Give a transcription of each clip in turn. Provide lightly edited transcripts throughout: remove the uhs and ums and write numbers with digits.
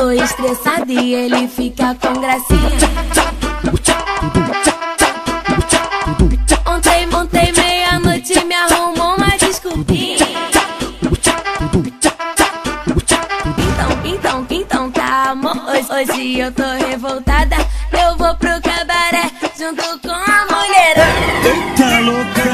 tô estressada e ele fica com gracinha. Ontem meia-noite me arrumou uma desculpinha. Então tá, amor, hoje eu tô revoltada. Eu vou pro cabaré junto com a mulherada. Eita louca!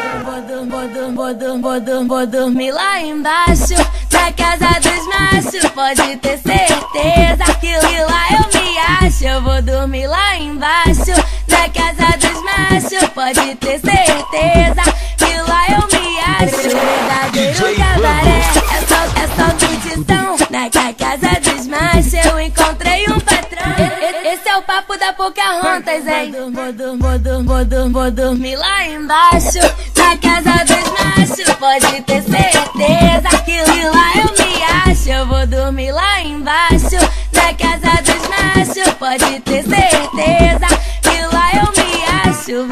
Vou dormir lá embaixo, na casa dos machos. Pode ter certeza que lá eu me acho. Eu vou dormir lá embaixo, na casa dos machos. Pode ter certeza que lá eu me acho. Verdadeiro cabaré é só curtição. Na casa dos machos eu encontrei um patrão. Esse é o papo da Pocahontas, hein? Vou dormir lá embaixo, na casa dos machos. Pode ter certeza que lá eu me acho. Eu vou dormir lá embaixo, na casa dos machos. Pode ter certeza que lá eu me acho.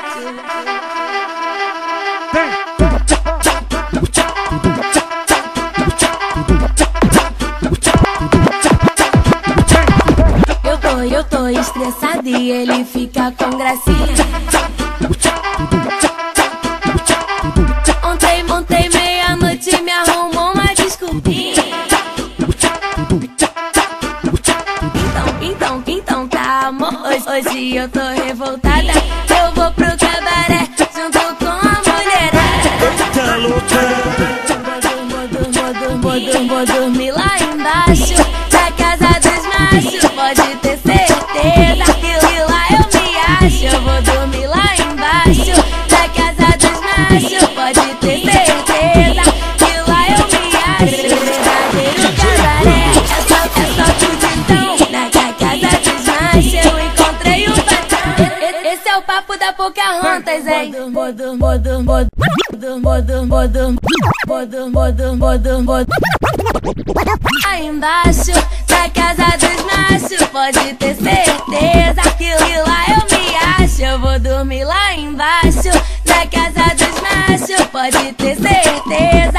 Eu tô estressada e ele fica com gracinha. Ontem meia-noite me arrumou uma desculpinha. Então tá, amor, hoje eu tô revoltada. Eu vou pro cabaré junto com a mulherada. Eita louca! Vou dormir lá embaixo, na casa dos machos. Pode ter certeza que lá eu me acho. Eu vou dormir lá embaixo, na casa dos machos. Pode ter certeza que lá eu me acho. Verdadeiro cabaré é só curtição. Na casa dos machos eu encontrei um patrão. Esse é o papo da Pocahontas, hein? Lá embaixo, na casa dos machos. Pode ter certeza que lá eu me acho. Eu vou dormir lá embaixo, na casa dos machos. Pode ter certeza